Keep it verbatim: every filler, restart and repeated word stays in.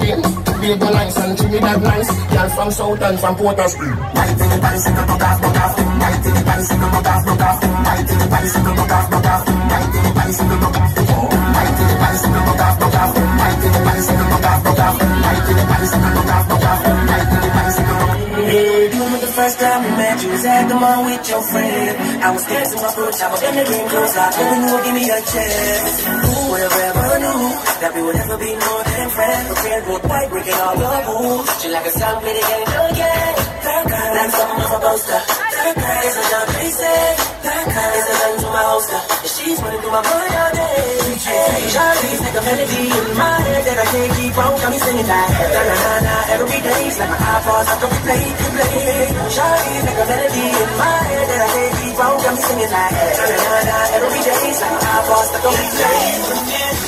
Caribbean, Baby nice and Trinidad nice. Girl from South and from Port of Spain. Right in the bicycle, buck off, buck off. Right in the bicycle, buck off, buck off. Right in the bicycle, buck off, buck off. Right in the bicycle, buck off. Right in the bicycle, buck off, buck off. Right in the bicycle, buck off, buck off. Right in the bicycle, buck off, buck off. Right in the bicycle. Hey, you remember the first time we met? You was at the mall with your friend. I was dancing my foot, I was in the dream, cause I hoping you would give me a chance. Who would have ever knew that we would ever be more than friends? A friend with white, breaking all your rules. She like a song, play the game, go again. Like something off a poster. It's a young princess. It's a gun to my holster. And she's running through my mind all day. Charlie's like a melody in my head that I can't keep on. Got me singing like na na na na every day. It's like my iPod's like a replay, replay. Charlie's like a melody in my head that I can't keep on. Got me singing like na na na na every day. It's like my iPod's like a replay.